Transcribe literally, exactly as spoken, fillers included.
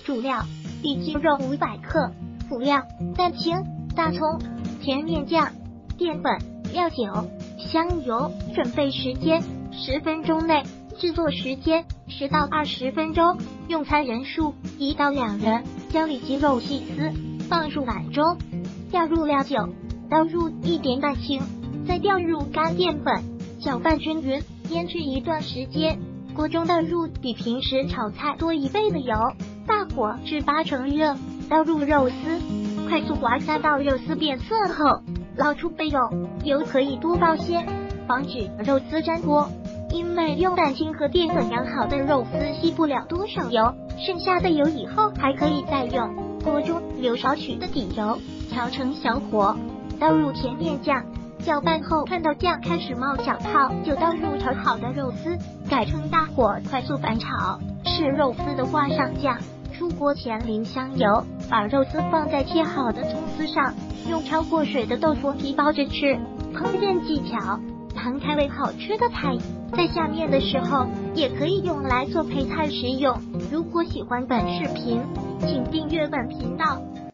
主料：里脊肉五百克，辅料：蛋清、大葱、甜面酱、淀粉、料酒、香油。准备时间：十分钟内。制作时间：十到二十分钟。用餐人数：一到两人。将里脊肉细丝，放入碗中，调入料酒，倒入一点蛋清，再调入干淀粉，搅拌均匀，腌制一段时间。锅中倒入比平时炒菜多一倍的油，大火至八成热，倒入肉丝，快速滑三到肉丝变色后，捞出备用。油可以多放些，防止肉丝粘锅。因为用蛋清和淀粉养好的肉丝吸不了多少油，剩下的油以后还可以再用。锅中留少许的底油，调成小火，倒入甜面酱，搅拌后看到酱开始冒小泡，就倒入炒好的肉丝，改成大火快速翻炒。是肉丝的话上酱，出锅前淋香油，把肉丝放在切好的葱丝上，用焯过水的豆腐皮包着吃。烹饪技巧：很开胃好吃的菜，在下面的时候也可以用来做配菜食用。如果喜欢本视频，请订阅本频道。